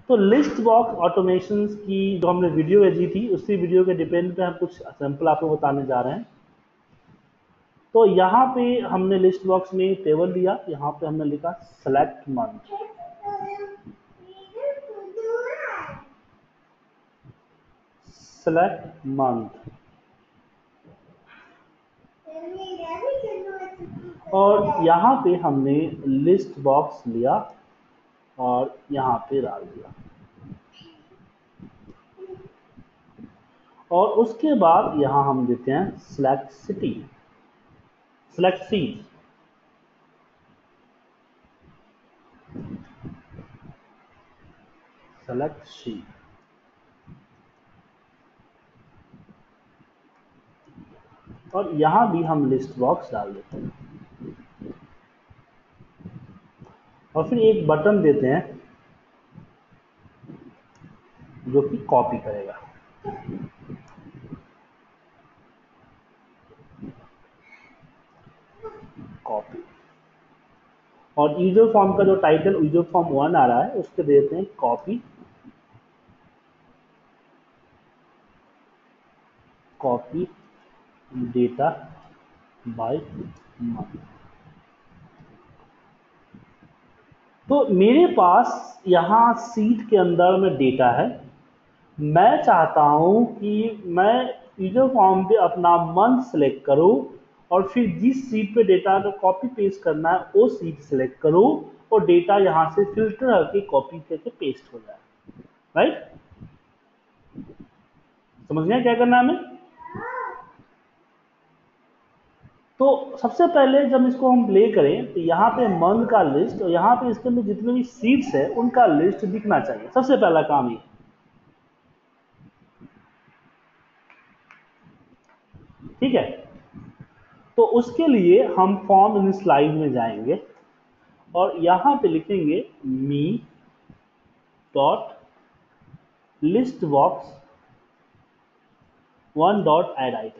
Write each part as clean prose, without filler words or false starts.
तो list box automation की जो हमने वीडियो भेजी थी उसी वीडियो के डिपेंड पे हम कुछ सैंपल आपको बताने जा रहे हैं। तो यहाँ पे हमने लिस्ट बॉक्स में टेबल दिया, यहाँ पे हमने लिखा सेलेक्ट मंथ। सेलेक्ट मंथ और यहाँ पे हमने लिस्ट बॉक्स लिया और यहाँ पे डाल दिया और उसके बाद यहाँ हम देते हैं select city, select seat, select sheet और यहां भी हम लिस्ट बॉक्स डाल देते हैं और फिर एक बटन देते हैं जो कि कॉपी करेगा। कॉपी और यूजर फॉर्म का जो टाइटल यूजर फॉर्म 1 आ रहा है उसके देते हैं copy, copy data by month. तो मेरे पास यहाँ सीट के अंदर में डेटा है, मैं चाहता हूं कि मैं यूजर फॉर्म पे अपना मंथ सेलेक्ट करूं और फिर जिस सीट पे डेटा को कॉपी पेस्ट करना है वो सीट सेलेक्ट करूं और डेटा यहां से फिल्टर करके कॉपी करके पेस्ट हो जाए। राइट, समझ गए क्या करना है हमें? तो सबसे पहले जब इसको हम प्ले करें तो यहाँ पे मंथ का लिस्ट और यहाँ पे इसके अंदर जितने भी सीट्स है उनका लिस्ट दिखना चाहिए। सबसे पहला काम ये, ठीक है। तो उसके लिए हम फॉर्म इन स्लाइड में जाएंगे और यहां पे लिखेंगे me dot list box 1 dot add item.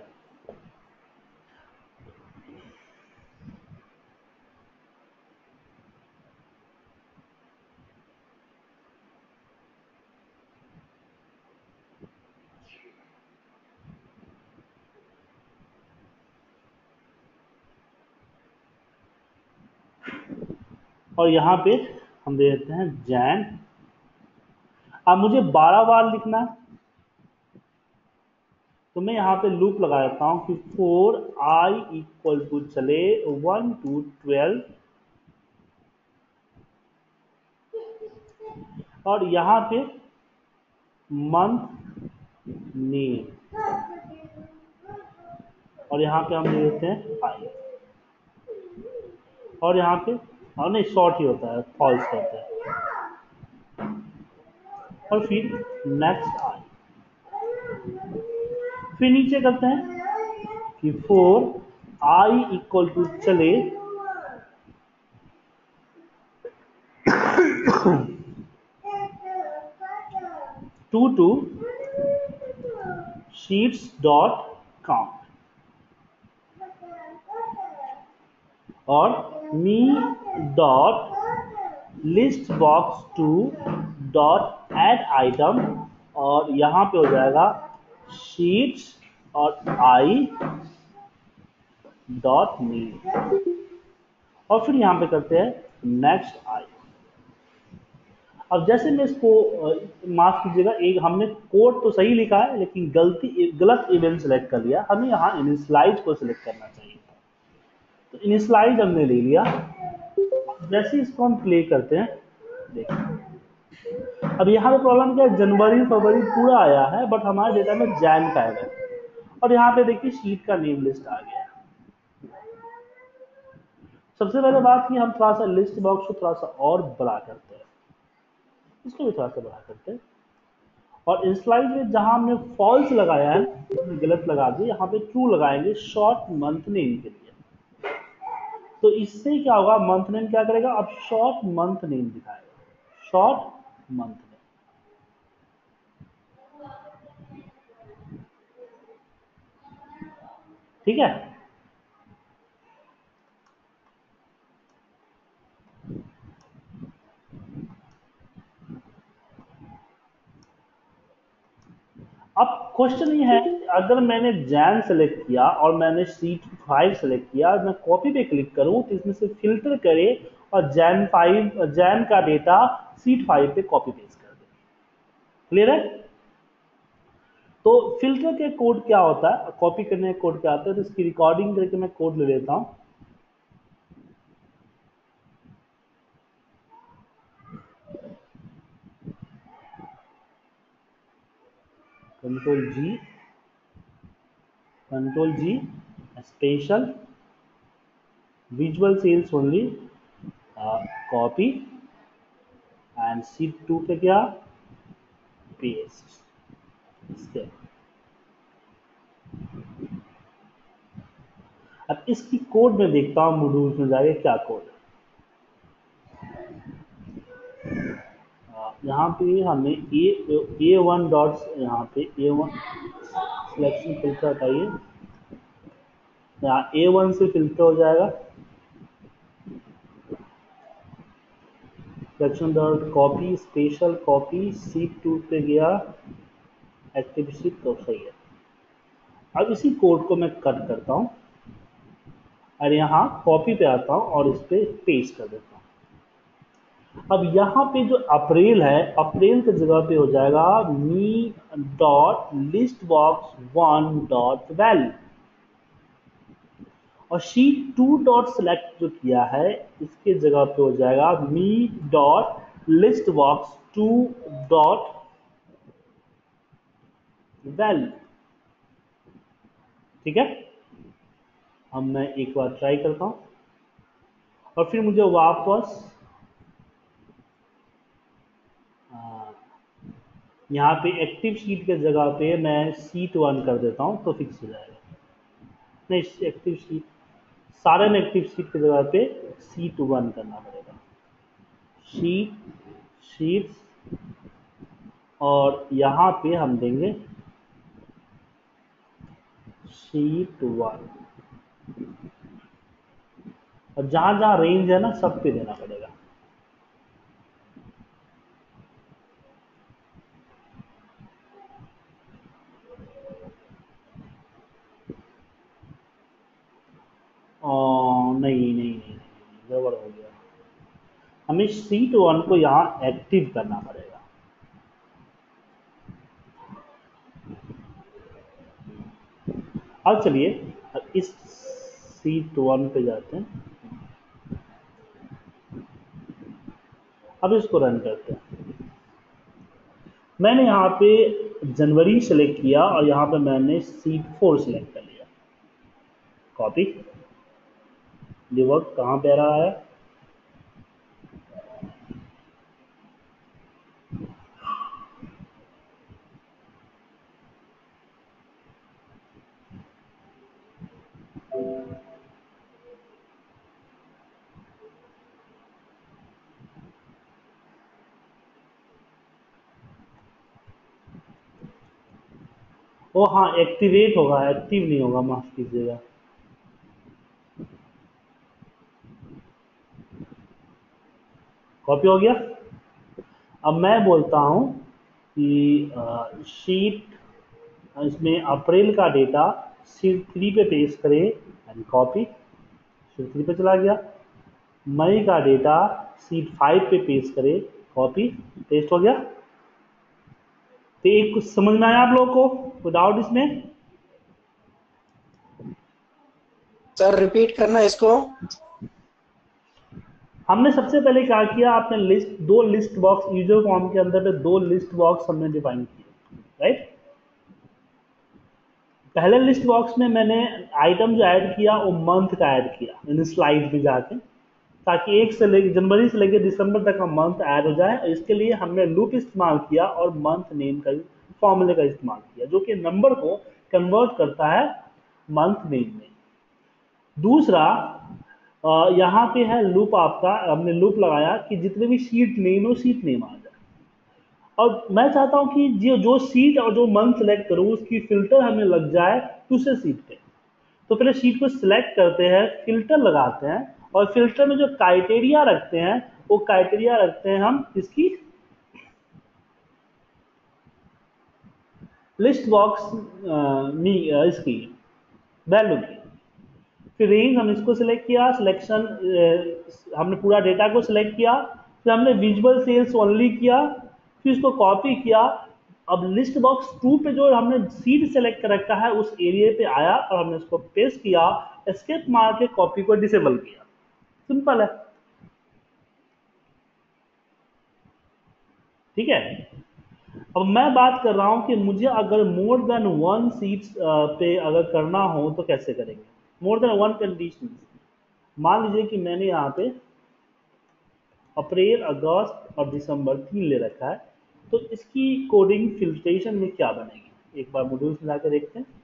और यहां पे हम दे देते हैं जैन। अब मुझे 12 बार लिखना है तो मैं यहां पे लूप लगा देता हूं कि 4 i इक्वल टू चले 1 to 12 और यहां पे मंथ नेम और यहां पे हम दे देते हैं आई और यहाँ पे और नहीं शॉर्ट ही होता है, फॉल्स करते हैं और फिर नेक्स्ट आई। फिर नीचे करते हैं कि 4 i इक्वल टू चले 2 to sheets dot count और me dot list box 2 dot add item और यहां पे हो जाएगा शीट्स और आई डॉट मी और फिर यहां पे करते हैं नेक्स्ट आई। अब जैसे मैं इसको माफ कीजिएगा, एक हमने कोड तो सही लिखा है लेकिन गलत इवेंट सेलेक्ट कर लिया। हमें यहाँ इनिशियलाइज को सिलेक्ट करना चाहिए था, तो इनिशियलाइज हमने ले लिया। जैसे इसको हम प्ले करते हैं, देखिए अब यहाँ पे प्रॉब्लम क्या है, जनवरी फरवरी पूरा आया है बट हमारे डेटा में जैन का है और यहाँ पे देखिए शीट का नेम लिस्ट आ गया है। सबसे पहले बात की हम थोड़ा सा लिस्ट बॉक्स को थोड़ा सा और बड़ा करते हैं, इसको भी थोड़ा सा बड़ा करते हैं और इस स्लाइड में जहां हमने फॉल्स लगाया है गलत लगा दिया, यहाँ पे ट्रू लगाएंगे शॉर्ट मंथ नेम के लिए। तो इससे क्या होगा, मंथ नेम क्या करेगा, अब शॉर्ट मंथ नेम दिखाएगा, शॉर्ट मंथ नेम। ठीक है, क्वेश्चन ये है, अगर मैंने जैन सेलेक्ट किया और मैंने सीट 5 सेलेक्ट किया, मैं कॉपी पे क्लिक करूं तो इसमें से फिल्टर करे और जैन का डेटा सीट 5 पे कॉपी पेस्ट कर दे। क्लियर है? तो फिल्टर के कोड क्या होता है, कॉपी करने के कोड क्या होता है, तो इसकी रिकॉर्डिंग करके मैं कोड ले लेता हूं। Control G special visual cells only copy and sheet 2 पे क्या पेस्ट। इसके अब इसकी कोड में देखता हूं मॉड्यूल्स में जाके क्या कोड है। यहाँ पे हमें ए वन डॉट्स, यहाँ पे ए वन सिलेक्शन फिल्टर हटाइए, यहाँ ए वन से फिल्टर हो जाएगा, selection dot copy special copy sheet 2 पे गया एक्टिव सीट, तो सही है। अब इसी कोड को मैं कट करता हूँ और यहाँ कॉपी पे आता हूँ और इस पे पेस्ट कर देता हूँ। अब यहाँ पे जो अप्रैल है, अप्रैल की जगह पे हो जाएगा me dot list box 1 dot value, और शीट 2 डॉट सेलेक्ट जो किया है इसके जगह पे हो जाएगा me dot list box 2 dot value. ठीक है? अब मैं एक बार ट्राई करता हूं और फिर मुझे वापस यहाँ पे एक्टिव शीट के जगह पे मैं सीट 1 कर देता हूँ तो फिक्स हो जाएगा। नहीं, एक्टिव शीट सारे में एक्टिव शीट की जगह पे सीट 1 करना पड़ेगा। शीट्स और यहाँ पे हम देंगे शीट 1, और जहां जहां रेंज है ना सब पे देना पड़ेगा। नहीं नहीं नहीं, गड़बड़ हो गया। हमें सीट 1 को यहाँ एक्टिव करना पड़ेगा। अब चलिए इस सीट 1 पे जाते हैं, अब इसको रन करते हैं। मैंने यहाँ पे जनवरी सेलेक्ट किया और यहाँ पे मैंने सीट 4 सेलेक्ट कर लिया, कॉपी डिवर्ट कहाँ पे आ रहा है, ओ हाँ एक्टिवेट होगा, एक्टिव नहीं होगा, माफ कीजिएगा। कॉपी हो गया। अब मैं बोलता हूं कि शीट इसमें अप्रैल का डेटा शीट 3 पे पेस्ट करें एंड कॉपी, शीट 3 पे चला गया। मई का डेटा शीट 5 पे पेस्ट करें, कॉपी पेस्ट हो गया। तो एक कुछ समझ में आया आप लोगों को विदाउट इसमें? सर रिपीट करना इसको। हमने सबसे पहले क्या किया, आपने दो लिस्ट बॉक्स यूजर फॉर्म के अंदर पे 2 लिस्ट बॉक्स हमने डिफाइन किए, राइट। पहले लिस्ट बॉक्स में मैंने आइटम जो ऐड किया वो मंथ का ऐड किया, यानी स्लाइड पे जाके, ताकि जनवरी से लेकर दिसंबर तक का मंथ ऐड हो जाए। इसके लिए हमने लूप इस्तेमाल किया और मंथ नेम का फॉर्मूले का इस्तेमाल किया, जो कि नंबर को कन्वर्ट करता है मंथ नेम में। दूसरा यहाँ पे है लूप, आपका हमने लूप लगाया कि जितने भी शीट नेम हो शीट नेम आ जाए, और मैं चाहता हूं कि जो सीट और जो मंथ सेलेक्ट करूं उसकी फिल्टर हमें लग जाए दूसरे सीट पे। तो पहले शीट को सिलेक्ट करते हैं, फिल्टर लगाते हैं, और फिल्टर में जो क्राइटेरिया रखते हैं वो क्राइटेरिया रखते हैं हम इसकी लिस्ट बॉक्स मी इसकी वैल्यू की, फिर रेंज हम इसको सिलेक्ट किया, सिलेक्शन हमने पूरा डेटा को सिलेक्ट किया, फिर हमने विजुअल सेल्स ओनली किया, फिर इसको कॉपी किया। अब लिस्ट बॉक्स 2 पे जो हमने सीड सेलेक्ट कर रखा है उस एरिया पे आया और हमने इसको पेस्ट किया, एस्केप मार के कॉपी को डिसेबल किया। सिंपल है, ठीक है। अब मैं बात कर रहा हूं कि मुझे अगर मोर देन वन सीट्स पे अगर करना हो तो कैसे करेंगे। मोर देन वन कंडीशन, मान लीजिए कि मैंने यहाँ पे अप्रैल, अगस्त और दिसंबर 3 ले रखा है, तो इसकी कोडिंग फिल्ट्रेशन में क्या बनेगी, एक बार मॉड्यूल्स मिला के देखते हैं।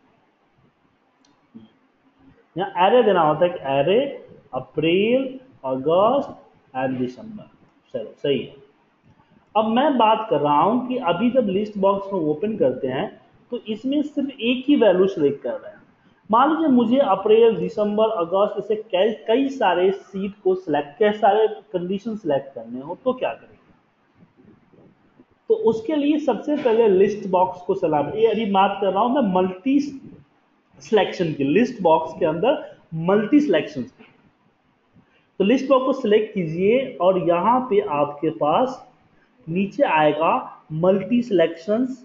यहाँ एरे देना होता है कि एरे अप्रैल, अगस्त एंड दिसंबर। चलो सही है। अब मैं बात कर रहा हूं कि अभी जब लिस्ट बॉक्स को ओपन करते हैं तो इसमें सिर्फ एक ही वैल्यू सिलेक्ट कर रहे हैं। मान लीजिए मुझे अप्रैल, दिसंबर, अगस्त ऐसे कई सारे सीट को सिलेक्ट, कई सारे कंडीशन सिलेक्ट करने हो तो क्या करेंगे। तो उसके लिए सबसे पहले लिस्ट बॉक्स को सलाम, ये अभी बात कर रहा हूं मैं मल्टी सिलेक्शन की, लिस्ट बॉक्स के अंदर मल्टी सिलेक्शन की। तो लिस्ट बॉक्स को सिलेक्ट कीजिए और यहां पे आपके पास नीचे आएगा मल्टी सिलेक्शंस।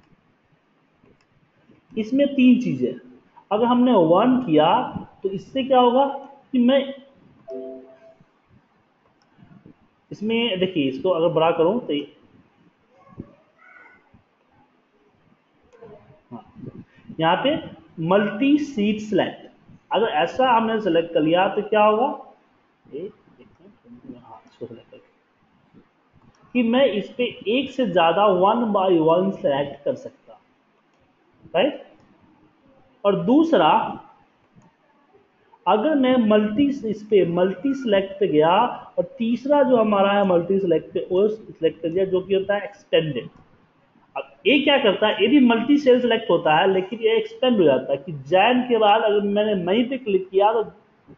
इसमें 3 चीजें, अगर हमने 1 किया तो इससे क्या होगा कि मैं इसमें देखिए, इसको अगर बड़ा करूं तो हाँ, यहाँ पे मल्टी सीट सिलेक्ट, अगर ऐसा हमने सेलेक्ट कर लिया तो क्या होगा, हाँ इसको सेलेक्ट करके कि मैं इस पे एक से ज्यादा 1 बाय 1 सेलेक्ट कर सकता, राइट। और दूसरा, अगर मैं इस पे मल्टी सिलेक्ट पे गया और तीसरा जो हमारा है मल्टी सिलेक्ट पे वो सिलेक्ट कर दिया, जो कि होता है एक्सटेंडेड। अब ये क्या करता है, ये भी मल्टी सेल सिलेक्ट होता है लेकिन ये एक्सटेंड हो जाता है कि जैन के बाद अगर मैंने मई पे क्लिक किया तो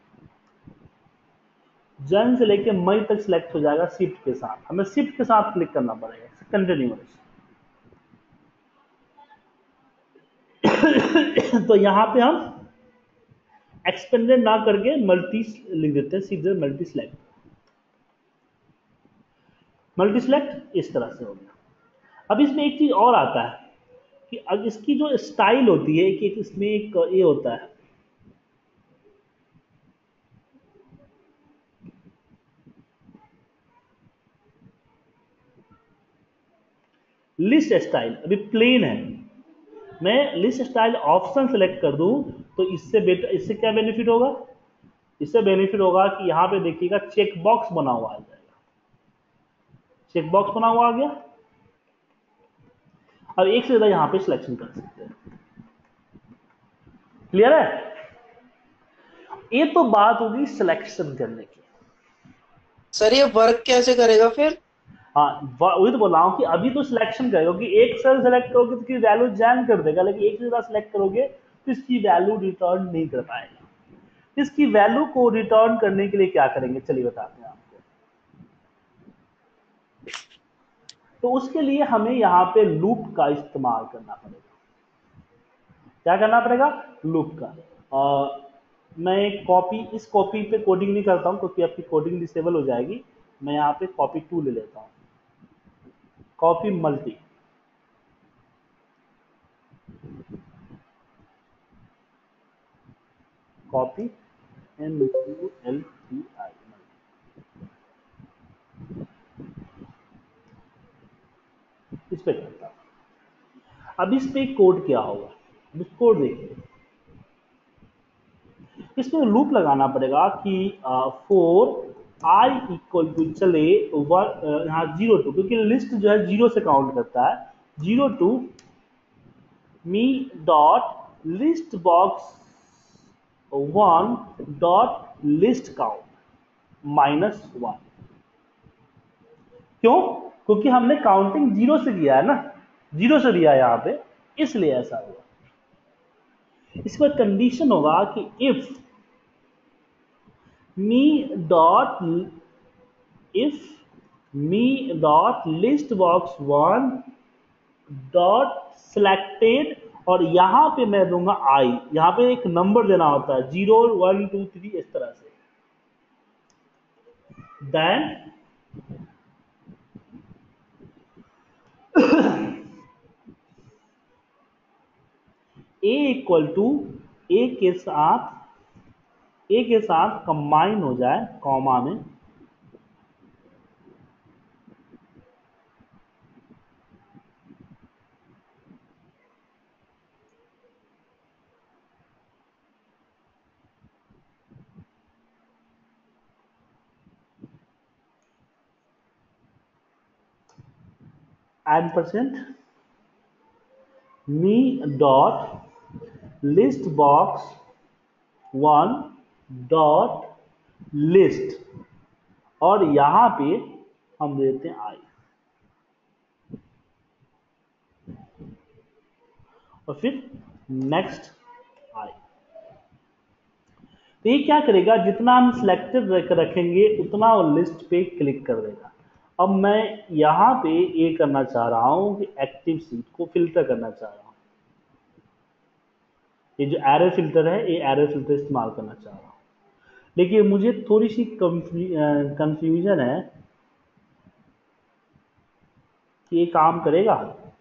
जन से लेके मई तक सिलेक्ट हो जाएगा शिफ्ट के साथ, हमें शिफ्ट के साथ क्लिक करना पड़ेगा कंटिन्यूअस। तो यहां पे हम एक्सपेंडेड ना करके मल्टी लिख देते हैं, सीधे मल्टी सिलेक्ट। मल्टी सिलेक्ट इस तरह से हो गया। अब इसमें एक चीज और आता है कि अब इसकी जो स्टाइल होती है कि इसमें एक ये होता है लिस्ट स्टाइल, अभी प्लेन है, मैं लिस्ट स्टाइल ऑप्शन सेलेक्ट कर दूं तो इससे क्या बेनिफिट होगा, इससे बेनिफिट होगा कि यहां पे देखिएगा चेक बॉक्स बना हुआ आ जाएगा, चेक बॉक्स बना हुआ आ गया। अब एक से ज्यादा यहां पे सिलेक्शन कर सकते हैं। क्लियर है, ये तो बात होगी सिलेक्शन करने की। सर ये वर्क कैसे करेगा फिर? हाँ वही तो बोल रहा हूं कि अभी तो सिलेक्शन करेगा कि एक सेल सेलेक्ट करोगे तो इसकी वैल्यू जैन कर देगा, लेकिन एक से ज्यादा सिलेक्ट करोगे तो इसकी वैल्यू रिटर्न नहीं कर पाएगा। इसकी वैल्यू को रिटर्न करने के लिए क्या करेंगे, चलिए बताते हैं आपको। तो उसके लिए हमें यहाँ पे लूप का इस्तेमाल करना पड़ेगा। क्या करना पड़ेगा, लूप का। मैं इस कॉपी पे कोडिंग नहीं करता हूं क्योंकि आपकी कोडिंग डिसेबल हो जाएगी। मैं यहाँ पे कॉपी 2 ले लेता हूँ, कॉपी मल्टी, कॉपी MULTI, इस पे करता हूं। अब इस पे कोड क्या होगा, अब कोड देखिए, इसमें लूप लगाना पड़ेगा कि फोर आई इक्वल टू चले यहाँ 0 to, क्योंकि लिस्ट जो है 0 से काउंट करता है, 0 to me dot list box 1 dot list count -1। क्यों, क्योंकि हमने काउंटिंग 0 से किया है ना, 0 से दिया है यहाँ पे, इसलिए ऐसा हुआ। इस पर कंडीशन होगा कि if me dot if me dot list box 1 dot selected, और यहां पे मैं दूंगा आई। यहां पे एक नंबर देना होता है 0 1 2 3 इस तरह से। Then A equal to A के साथ कंबाइन हो जाए कॉमा में, %, me dot list box 1 dot list, और यहां पे हम देते हैं आई, और फिर नेक्स्ट आई। तो ये क्या करेगा, जितना हम सिलेक्टेड रखेंगे उतना वो लिस्ट पे क्लिक कर देगा। अब मैं यहां पे ये करना चाह रहा हूं कि एक्टिव सीट को फिल्टर करना चाह रहा हूं। ये जो एरे फिल्टर है, ये एरे फिल्टर इस्तेमाल करना चाह रहा हूं। देखिए मुझे थोड़ी सी कंफ्यूजन है कि ये काम करेगा।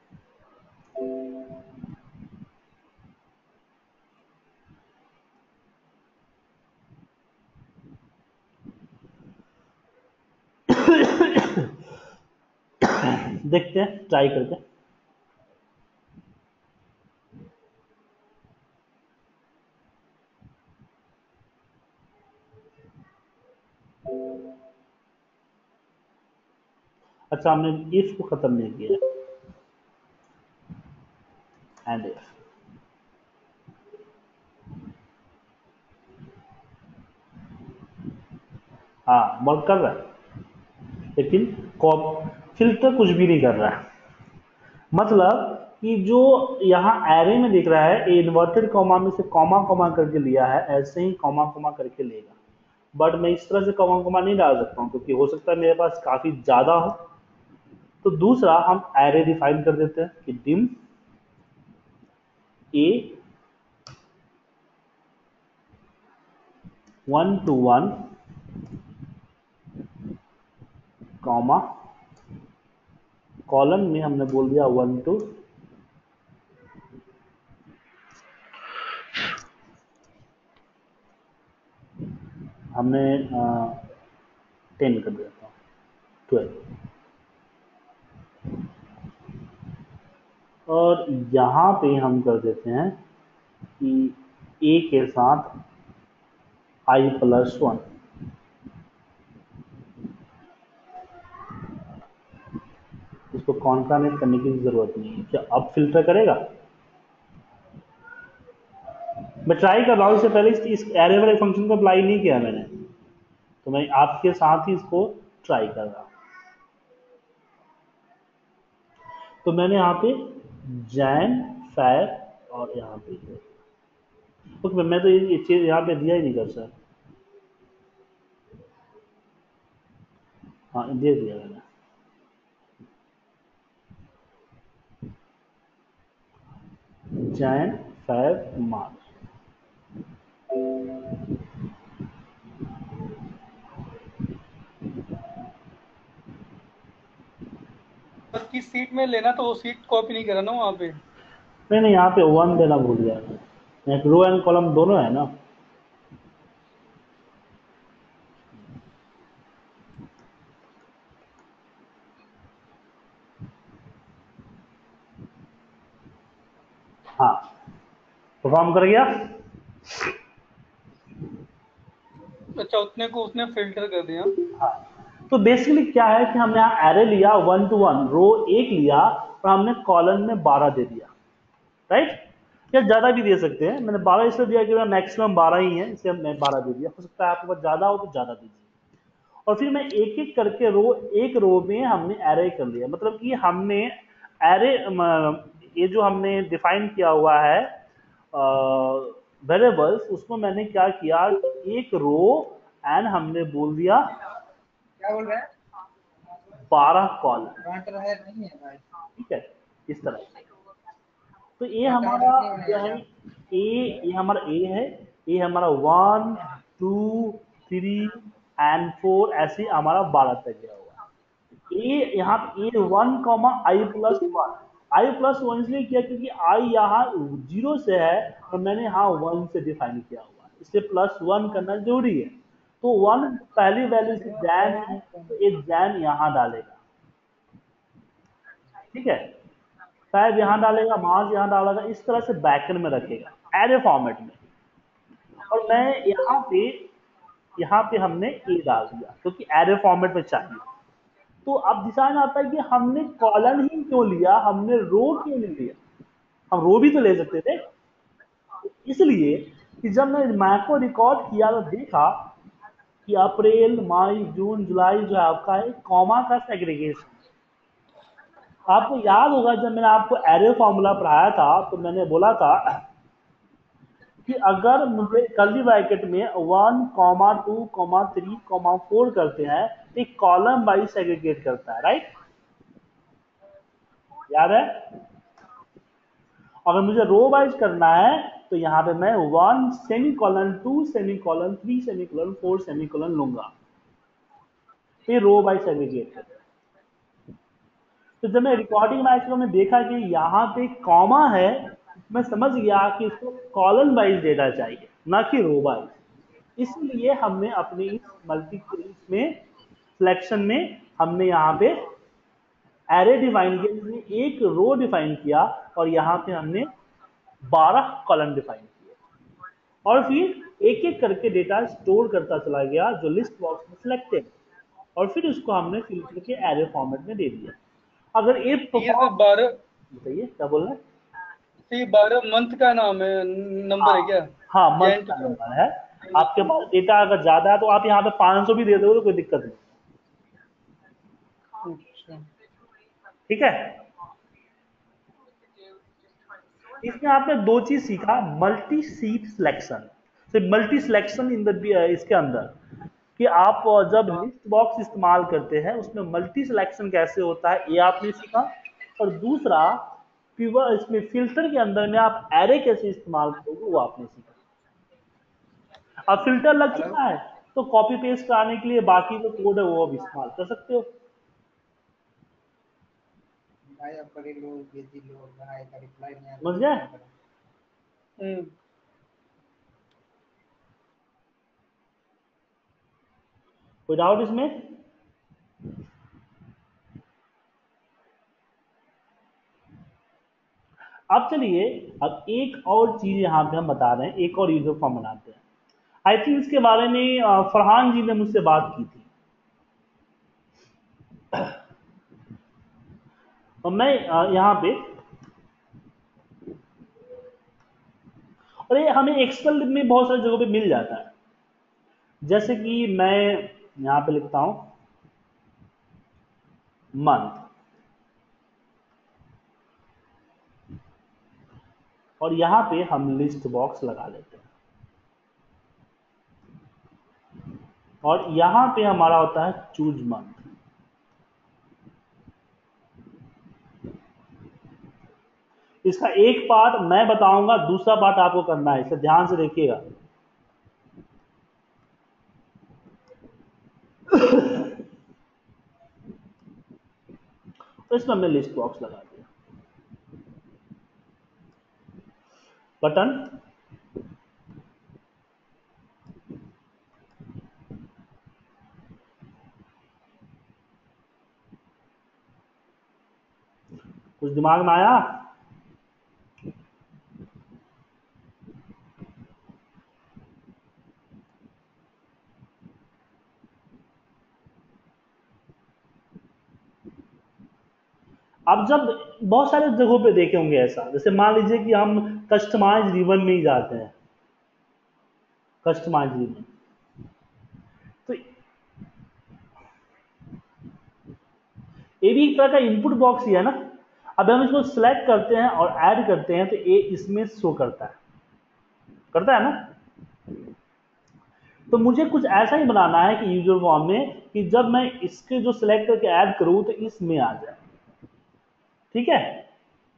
देखते हैं ट्राई करके। अच्छा, हमने इफ को खत्म नहीं किया, एंड इफ। हाँ वर्क कर रहा है, लेकिन फिल्टर कुछ भी नहीं कर रहा है। मतलब कि जो यहाँ एरे में दिख रहा है, इन्वर्टेड कॉमा में से कॉमा कॉमा करके लिया है, ऐसे ही कॉमा कॉमा करके लेगा। बट मैं इस तरह से कॉमा कॉमा नहीं डाल सकता हूँ, क्योंकि हो सकता है मेरे पास काफी ज्यादा हो। तो दूसरा हम एरे डिफाइन कर देते हैं कि dim A 1 to 1 comma, column में हमने बोल दिया 1 to हमने 10 कर दिया था, 12। और यहाँ पे हम कर देते हैं कि ए के साथ i+1। इसको कॉन्कानेट करने की जरूरत नहीं है। क्या अब फिल्टर करेगा? मैं ट्राई कर रहा हूँ, इससे पहले इस एरे वाले फंक्शन को अप्लाई नहीं किया मैंने, तो मैं आपके साथ ही इसको ट्राई कर रहा हूँ। तो मैंने यहाँ पे जैन फैर और यहाँ पे ओके, मैं तो ये चीज यहाँ पे दिया ही नहीं कर सर। हाँ दे दिया मैंने। Jan Feb March. पर किस सीट में लेना, तो वो सीट कॉपी नहीं करा ना वहाँ पे। नहीं नहीं, यहाँ पे 1 देना भूल गया मैं। एक रो एंड कॉलम दोनों है ना। हाँ परफॉर्म कर गया। अच्छा, उतने को उसने फिल्टर कर दिया। हाँ, तो बेसिकली क्या है कि हमने यहाँ एरे लिया 1 to 1, रो 1 लिया और हमने कॉलम में 12 दे दिया, राइट। या ज्यादा भी दे सकते हैं, मैंने 12 इसलिए दिया कि मैक्सिमम 12 ही है, इसलिए मैं 12 दे दिया। हो सकता है आपके पास ज्यादा हो तो ज्यादा दीजिए। और फिर मैं एक एक करके एक रो में हमने एरे कर लिया। मतलब कि हमने एरे, ये जो हमने डिफाइन किया हुआ है वेरिएबल्स, उसको मैंने क्या किया, एक रो एंड हमने बोल दिया क्या बोल रहा है? 12 कॉलम। नहीं है भाई। ठीक है, इस तरह से। तो ये हमारा जो है ये हमारा ए है, ये हमारा 1 2 3 एंड 4 ऐसे हमारा 12 तक गया हुआ है। ए यहाँ पे ए 1, I+1 इसलिए किया क्योंकि आई यहाँ 0 से है और मैंने यहाँ 1 से डिफाइन किया हुआ है, इसलिए +1 करना जरूरी है। तो 1 पहली वैल्यू से जैन है तो एक जैन यहाँ डालेगा, ठीक है, 5 यहाँ डालेगा, मार्च यहाँ डालेगा, इस तरह से बैकएंड में रखेगा एरे फॉर्मेट में। और मैं यहाँ पे हमने ए डाल दिया क्योंकि एरे फॉर्मेट में चाहिए। तो अब डिसाइड आता है कि हमने कॉलम ही क्यों लिया, हमने रो क्यों नहीं लिया, हम रो भी तो ले सकते थे। इसलिए कि जब मैं मैक्रो रिकॉर्ड किया तो देखा कि अप्रैल मई जून जुलाई जो है आपका है कॉमा का सेग्रीगेशन। आपको याद होगा जब मैंने आपको एरे फॉर्मूला पढ़ाया था तो मैंने बोला था कि अगर मुझे कर्ली ब्रैकेट में 1, 2, 3, 4 करते हैं तो एक कॉलम वाइज सेग्रीगेट करता है, राइट, याद है। अगर मुझे रो वाइज करना है तो यहाँ पे मैं 1 सेमीकोलन 2 सेमीकोलन 3 सेमीकोलन 4 सेमीकोलन लूंगा, फिर रो वाइज सेग्रीगेट करता है। तो जब मैं रिकॉर्डिंग मैक्रो में देखा कि यहाँ पे कॉमा है, मैं समझ गया कि इसको कॉलम वाइज डेटा चाहिए ना कि रो वाइज। इसलिए हमने अपने इस मल्टीपल में सिलेक्शन में हमने यहाँ पे एरे डिफाइन किया, जिसमें एक रो डिफाइन किया और यहाँ पे हमने 12 कॉलम डिफाइन किए और फिर एक एक करके डेटा स्टोर करता चला गया जो लिस्ट बॉक्स में सिलेक्टेड, और फिर उसको हमने फिल्टर के एरे फॉर्मेट में दे दिया। अगर ये तो 12 बताइए क्या बोल रहे हैं, ये 12 मंथ का नाम है, नंबर है क्या? हाँ मंथ का नंबर है। आपके पास डेटा अगर ज्यादा है तो आप यहाँ पे 500 भी दे दोगे तो कोई दिक्कत नहीं, अच्छा, ठीक है। इसमें आपने दो चीज सीखा, मल्टी सीट सिलेक्शन। तो मल्टी सिलेक्शन इन द इसके अंदर कि आप जब लिस्ट बॉक्स इस्तेमाल करते हैं उसमें मल्टी सिलेक्शन कैसे होता है ये आपने सीखा, और दूसरा इसमें फिल्टर के अंदर में आप एरे कैसे इस्तेमाल करोगे वो आपने सीखा। अब फिल्टर लग चुका है तो कॉपी पेस्ट कराने के लिए बाकी जो कोड है वो अब इस्तेमाल कर सकते हो। समझ गए? कोई डाउट इसमें? अब चलिए अब एक और चीज यहाँ पे हम बता रहे हैं, एक और यूजर फॉर्म बनाते हैं। आई थिंक इसके बारे में फरहान जी ने मुझसे बात की थी, और मैं यहाँ पे, और ये हमें एक्सेल में बहुत सारी जगहों पे मिल जाता है। जैसे कि मैं यहाँ पे लिखता हूं मंथ, और यहाँ पे हम लिस्ट बॉक्स लगा लेते हैं, और यहाँ पे हमारा होता है चूज मंथ। इसका एक पार्ट मैं बताऊंगा, दूसरा पार्ट आपको करना है, इसे ध्यान से देखिएगा। तो इसमें हमने लिस्ट बॉक्स लगा दिया, बटन, कुछ दिमाग में आया? अब जब बहुत सारे जगहों पे देखे होंगे ऐसा, जैसे मान लीजिए कि हम कस्टमाइज रिबन में ही जाते हैं, कस्टमाइज रिबन, तो ये भी एक तरह का इनपुट बॉक्स ही है ना। अब हम इसको सिलेक्ट करते हैं और ऐड करते हैं तो ये इसमें शो करता है ना। तो मुझे कुछ ऐसा ही बनाना है कि यूजर फॉर्म में कि जब मैं इसके जो सिलेक्ट करके ऐड करूं तो इसमें आ जाए, ठीक है।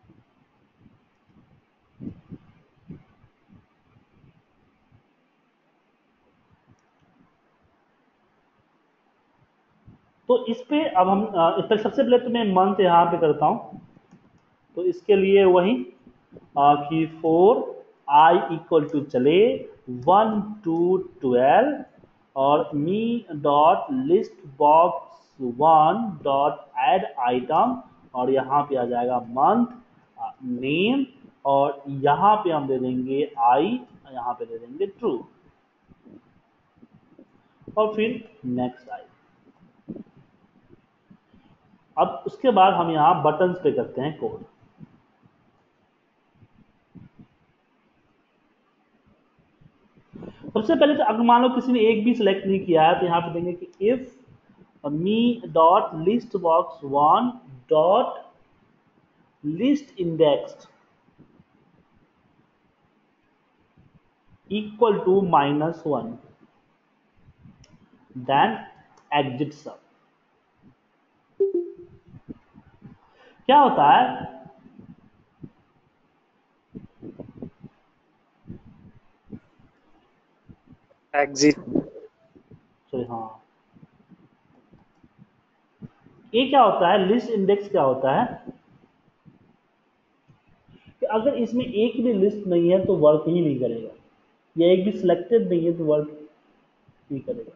तो इस पे अब हम सबसे पहले तो मैं मंथ यहाँ पे करता हूँ। तो इसके लिए वही कि 4 i = चले 1 to 12 और me dot list box 1 dot add item, और यहाँ पे आ जाएगा मंथ नेम, और यहाँ पे हम दे देंगे आई, यहाँ पे दे देंगे ट्रू, और फिर नेक्स्ट आई। अब उसके बाद हम यहाँ बटन्स पे करते हैं कोड। सबसे पहले तो अगर मान लो किसी ने एक भी सिलेक्ट नहीं किया है तो यहाँ पे देंगे कि if me dot list box 1 dot list index equal to -1 then exit sub. क्या होता है, एग्जिट। सॉरी हाँ, ये क्या होता है, लिस्ट इंडेक्स क्या होता है कि अगर इसमें एक भी लिस्ट नहीं है तो वर्क ही नहीं करेगा, या एक भी सिलेक्टेड नहीं है तो वर्क नहीं करेगा।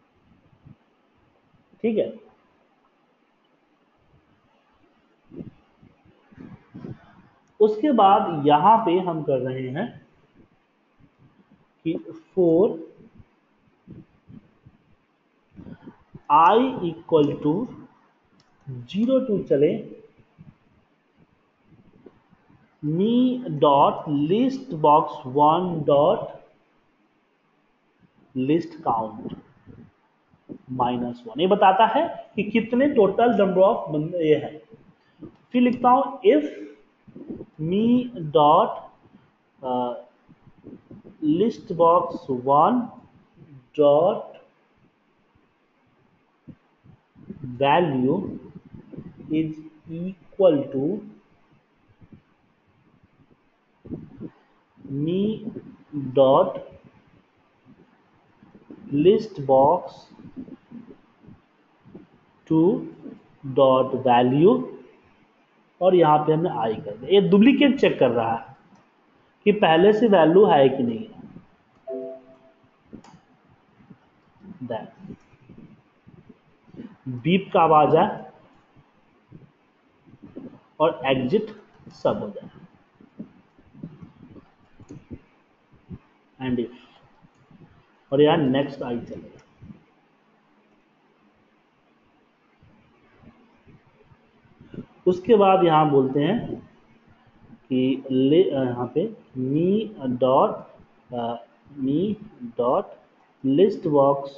ठीक है, उसके बाद यहां पे हम कर रहे हैं कि 4 i = 0 to चले me dot list box 1 dot list count -1। ये बताता है कि कितने टोटल नंबर ऑफ बंदे ये है। फिर लिखता हूं if me dot list box 1 dot value is equal to me dot list box 2 dot value, और यहाँ पे हमने आई कर दिया। ये डुप्लीकेट चेक कर रहा है कि पहले से वैल्यू है कि नहीं है। बीप का आवाज है और एग्जिट सब हो जाए, एंड इफ, और यहाँ नेक्स्ट आई चलेगा। उसके बाद यहाँ बोलते हैं कि यहाँ पे me dot list box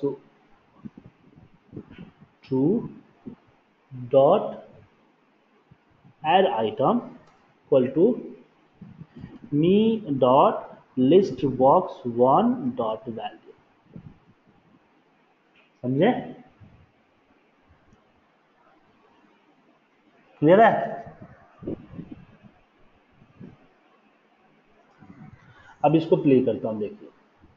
2 dot add item equal to me dot list box 1 dot value. समझे? क्लियर है? अब इसको प्ले करता हूं, देखिए।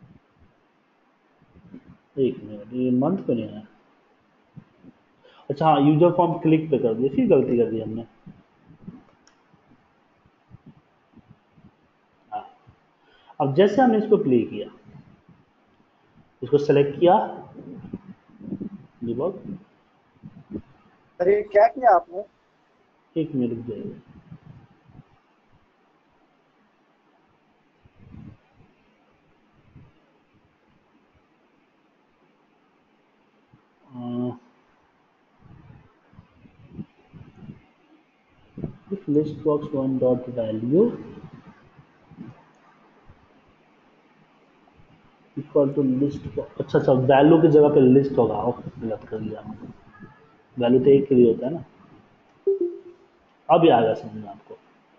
एक मिनट, ये मंथ को नहीं है। अच्छा हाँ, यूजर फॉर्म क्लिक पे कर दिया, फिर गलती कर दी हमने। हाँ, अब जैसे हमने इसको प्ले किया, इसको सेलेक्ट किया, डिबॉग, अरे क्या किया आपने? एक मिनट रुक जाइए। if list box 1 dot value equal to list, अच्छा वैल्यू की जगह पे लिस्ट होगा, गलत कर लिया। वैल्यू तो एक के लिए होता है ना। अब ये आएगा समझ में आपको।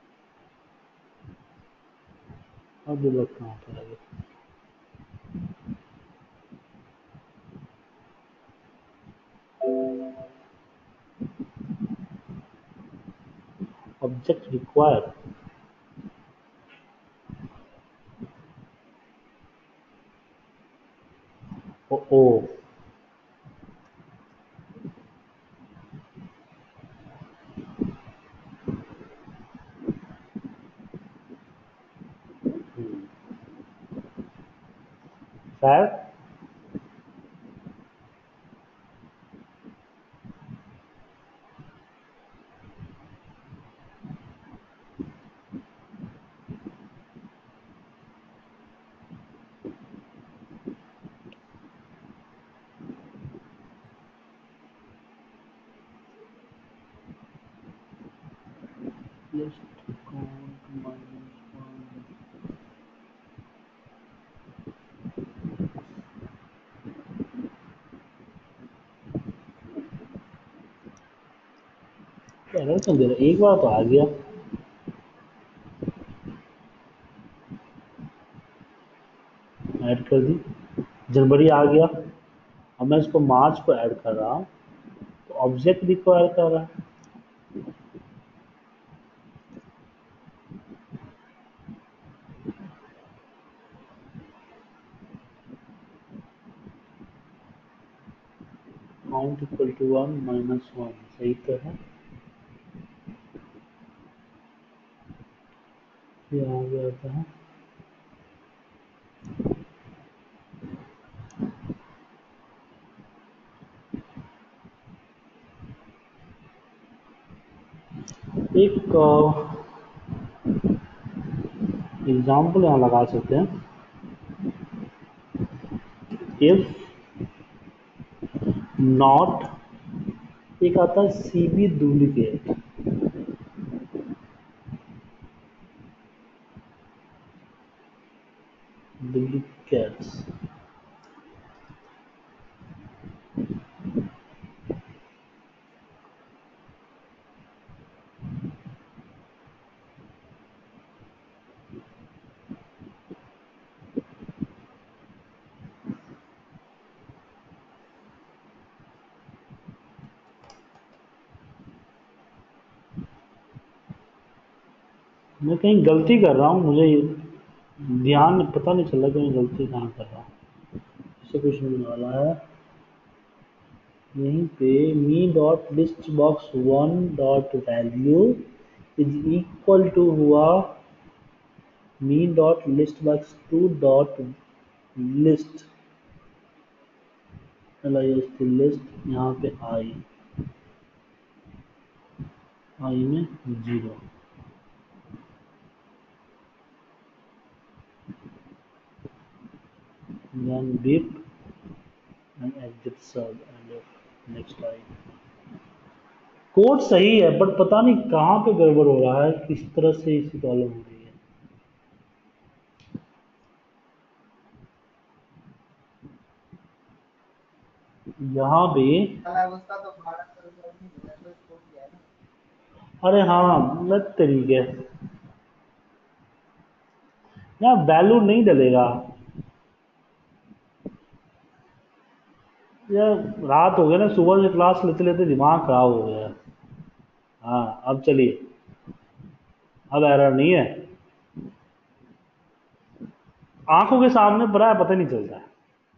अब ये लोग कहाँ पर आएगा, ऑब्जेक्ट रिक्वायर्ड, ओ शायद list count -1 एरर क्यों दे रहा है? एक बार तो आ गया। ऐड कर दी, जनवरी आ गया। अब मैं इसको मार्च को ऐड कर रहा हूँ तो ऑब्जेक्ट रिक्वायर कर रहा है। काउंट इक्वल टू 1 -1 सही तो है। ये आ गया था। एक एग्जाम्पल यहाँ लगा सकते हैं। इफ नॉट, एक आता है सीबी डुप्लीकेट, डुप्लीकेट्स। मैं कहीं गलती कर रहा हूँ, मुझे ध्यान पता नहीं चल रहा कि मैं गलती कहाँ कर रहा हूँ। इससे कुछ नहीं वाला है। यहीं पे me dot list box 1 dot value is equal to हुआ me dot list box 2 dot list, list यहाँ पे आई में 0, then dip and exit sub and next i। Code सही है बट पता नहीं कहाँ पे गड़बड़ हो रहा है, किस तरह से इसी प्रॉब्लम हो रही है। यहाँ भी अरे हाँ मत तरीके, यहाँ वैल्यू नहीं डलेगा। यार रात हो गया ना, सुबह से क्लास लेते लेते दिमाग खराब हो गया। हाँ अब चलिए, अब एरर नहीं है, आंखों के सामने पड़ा है, पता नहीं चलता है।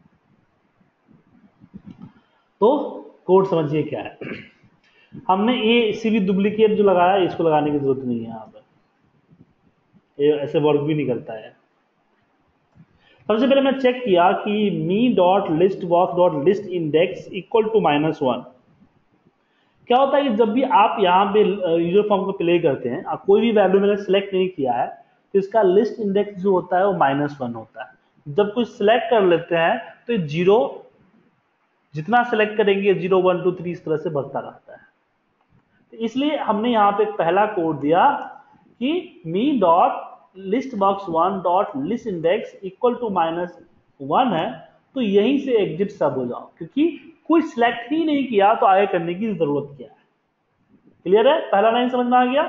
तो कोड समझिए क्या है। हमने ये सीवी डुप्लीकेट जो लगाया इसको लगाने की जरूरत नहीं है, यहाँ पर ये ऐसे वर्क भी नहीं करता है। सबसे पहले मैं चेक किया कि me dot list box dot list index equal to -1। क्या होता है कि जब भी आप यहाँ पे यूजर फॉर्म को प्ले करते हैं, आप कोई भी वैल्यू मैंने सेलेक्ट नहीं किया है तो इसका लिस्ट इंडेक्स जो होता है वो -1 होता है। जब कुछ सिलेक्ट कर लेते हैं तो 0, जितना सेलेक्ट करेंगे 0 1 2 3 इस तरह से बढ़ता रहता है। तो इसलिए हमने यहाँ पे पहला कोड दिया कि me dot list box 1 dot list index equal to -1 है, तो यहीं से एग्जिट सब हो जाओ, क्योंकि कोई सिलेक्ट ही नहीं किया तो आगे करने की जरूरत क्या है। क्लियर है? पहला लाइन समझ में आ गया।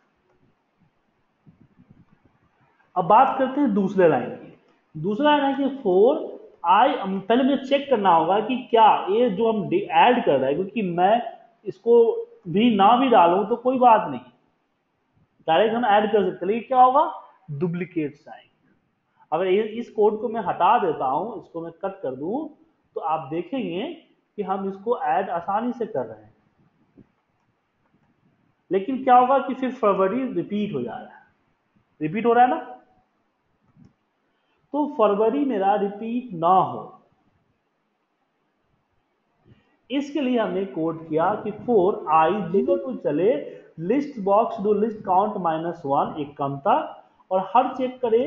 अब बात करते हैं दूसरे लाइन की। दूसरा लाइन है कि फोर आई, पहले मुझे चेक करना होगा कि क्या ये जो हम ऐड कर रहे हैं, क्योंकि मैं इसको भी ना भी डालूं तो कोई बात नहीं, डायरेक्ट हम ऐड कर सकते हैं, लेकिन क्या होगा, डुप्लीकेट्स आएंगे। अगर इस कोड को मैं हटा देता हूं, इसको मैं कट कर दूं, तो आप देखेंगे कि हम इसको ऐड आसानी से कर रहे हैं, लेकिन क्या होगा कि फिर फॉरवर्डिंग रिपीट हो जा रहा है, रिपीट हो रहा है ना। तो फरवरी मेरा रिपीट ना हो, इसके लिए हमने कोड किया कि फॉर आई 0 टू चले list box dot list count -1 एक कम था, और हर चेक करे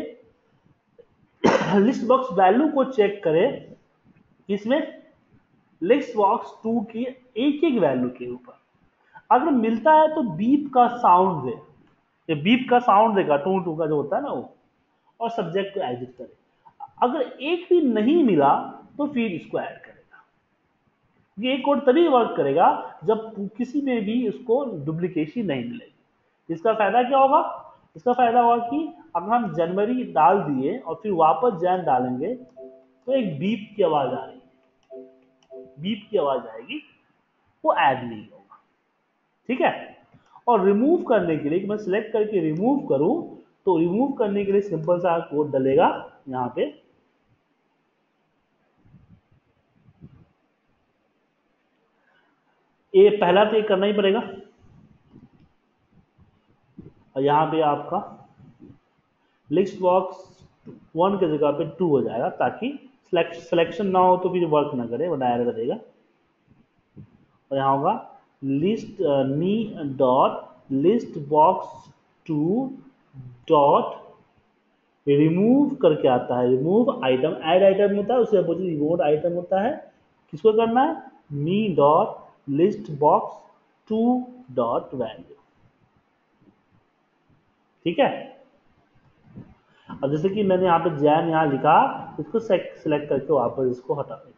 लिस्ट बॉक्स वैल्यू को चेक करे इसमें लिस्ट बॉक्स 2 की एक एक वैल्यू के ऊपर, अगर मिलता है तो बीप का साउंड दे, ये बीप का साउंड देगा टू टू का जो होता है ना वो, और सब्जेक्ट को एग्जिट करे। अगर एक भी नहीं मिला तो फिर इसको ऐड करेगा। ये कोड तभी वर्क करेगा जब किसी में भी इसको डुप्लीकेशन नहीं मिलेगी। इसका फायदा क्या होगा? इसका फायदा होगा कि अगर हम जनवरी डाल दिए और फिर वापस जैन डालेंगे तो एक बीप की आवाज आ रही है, बीप की आवाज आएगी, वो ऐड नहीं होगा। ठीक है। और रिमूव करने के लिए मैं सिलेक्ट करके रिमूव करूं तो रिमूव करने के लिए सिंपल सा कोड डलेगा यहां पे, ये पहला तो ये करना ही पड़ेगा, और यहां पे आपका लिस्ट बॉक्स 1 की जगह पे 2 हो जाएगा, ताकि सिलेक्शन ना हो तो फिर वर्क ना करे, वो डायरेक्ट करेगा। और यहाँ होगा लिस्ट नी dot list box 2 dot remove करके आता है, रिमूव आइटम, ऐड आइटम होता है उससे अपोजिट रिमूव आइटम होता है। किसको करना है? Me dot list box 2 dot value. ठीक है। अब जैसे कि मैंने यहाँ पे जैन यहाँ लिखा, इसको सिलेक्ट करके वापस इसको हटा दें।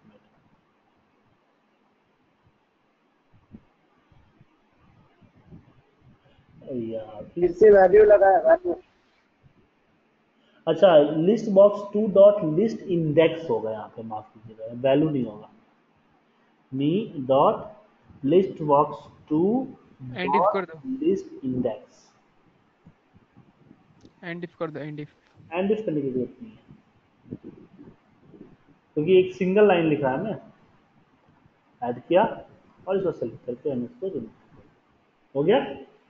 किससे वैल्यू लगाया वैल्यू? अच्छा, list box 2 dot list index होगा यहाँ पे, माफ कीजिएगा, वैल्यू नहीं होगा। Me dot list box 2 end if कर दो, लिस्ट इंडेक्स, एंड इफ कर दो, एंड इफ करने की जरूरत नहीं है क्योंकि एक सिंगल लाइन लिखा है, मैं ऐड किया और इसको सेलेक्ट करके हम इसको रिमूव हो गया।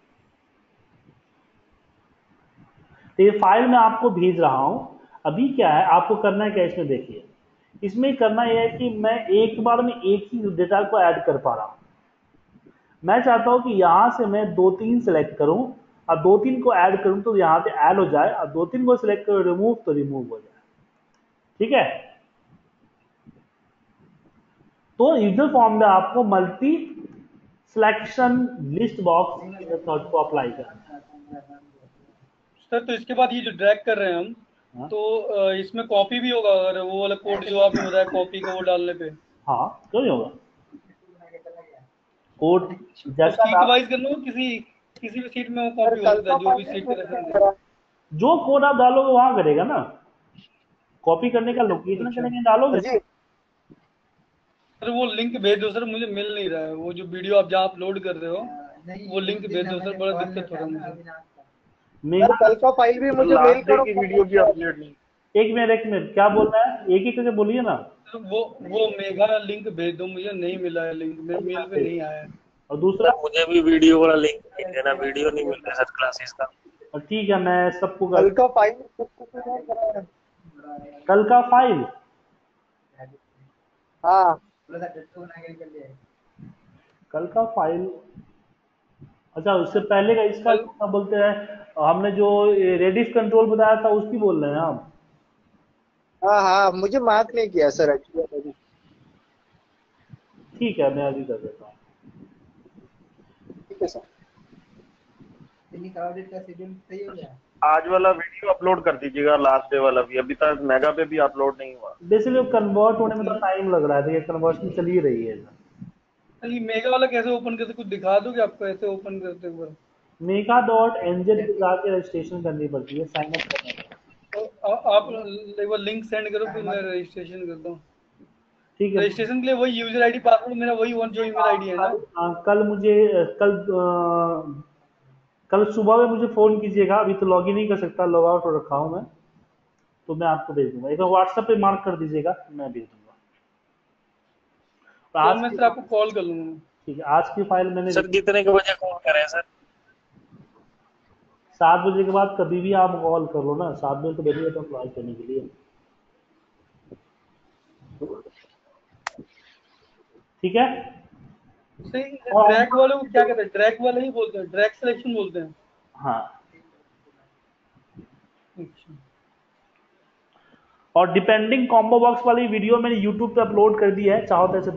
तो ये फाइल मैं आपको भेज रहा हूं। अभी क्या है आपको करना है क्या, इसमें देखिए, इसमें करना यह है कि मैं एक बार में एक ही डेटा को ऐड कर पा रहा हूं। मैं चाहता हूं कि यहां से मैं 2-3 सेलेक्ट करूं और 2-3 को ऐड करूं तो यहां पे ऐड हो जाए, और 2-3 को सिलेक्ट करूं रिमूव तो रिमूव हो जाए। ठीक है। तो यूजर फॉर्म में आपको multi selection list box method को अप्लाई करना है। सर तो इसके बाद ये जो ड्रैग कर रहे हैं हम, हाँ? तो इसमें कॉपी भी होगा, अगर वो वाला कोड जो आपने बताया कॉपी का वो डालने पे? हाँ, क्यों नहीं होगा। कोड तो जैसा सीट वाइज कर लो, किसी भी सीट में वो कॉपी हो सकता है, जो भी सीट पे रखेंगे। जो कोड आप डालोगे वहां करेगा ना, कॉपी करने का लोकेशन करेंगे डालोगे। सर वो लिंक भेज दो सर, मुझे मिल नहीं रहा है, वो जो वीडियो आप जहाँ अपलोड कर रहे हो वो लिंक भेज दो सर, बड़ा दिक्कत हो रहा है मुझे। मेरा कल का फाइल भी मुझे मेल करो, वीडियो की अपलोड नहीं। एक मिनट क्या बोल रहा है, एक करके बोलिए ना। सर वो मेगा लिंक भेज दो, मुझे नहीं मिला है लिंक, मेरे मेल पे नहीं आया है। और दूसरा मुझे भी वीडियो वाला लिंक भेज देना, वीडियो नहीं मिल रहा सर क्लासेस का। और ठीक है, मैं सबको कल का फाइल कल का फाइल हाँ कल का फाइल, अच्छा उससे पहले का इसका क्या बोलते हैं, हमने जो रेडिफ कंट्रोल बताया था उसकी बोल रहे हैं आप? हाँ मुझे मार्क नहीं किया सर एक्चुअली। ठीक है, मैं अभी कर देता हूँ। ठीक है सर। आज वाला वीडियो अपलोड कर दीजिएगा, लास्ट डे वाला भी, अभी तक मेगा पे भी अपलोड नहीं हुआ। बेसिकली कन्वर्ट होने में तो टाइम लग रहा है, कन्वर्शन चल ही रही है। ये मेगा वाला कैसे ओपन करते, कुछ दिखा दो कि आपको ऐसे ओपन करते हुए? mega.nz पे जाके रजिस्ट्रेशन करनी पड़ती है, साइन अप करना पड़ता है। तो आप एक बार लिंक सेंड करो, फिर मैं रजिस्ट्रेशन करता हूँ। ठीक है। रजिस्ट्रेशन के लिए वही यूजर आईडी पासवर्ड मेरा वही जो ईमेल आईडी है ना? कल मुझे कल सुबह में मुझे फोन कीजिएगा, अभी तो लॉग इन नहीं कर सकता, लॉग आउट हो रखा हूँ मैं, तो मैं आपको भेज दूंगा। एक बार व्हाट्सएप पे मार्क कर दीजिएगा, मैं भेज दूंगा। तो मैं सर आपको कॉल कर लूंगा। ठीक है, आज की फाइल मैंने सर कितने के बजे कॉल करें सर? 7 बजे के बाद कभी भी आप कॉल कर लो ना, 7 बजे तो बैठिए तो अप्लाई करने के लिए। ठीक है। सही। ट्रैक वाले को क्या कहते हैं? ट्रैक वाले ही बोलते हैं, ट्रैक सिलेक्शन बोलते हैं। हाँ, अच्छा। और डिपेंडिंग कॉम्बो बॉक्स वाली वीडियो मैंने यूट्यूब पे अपलोड कर दी है, चाहो तो ऐसे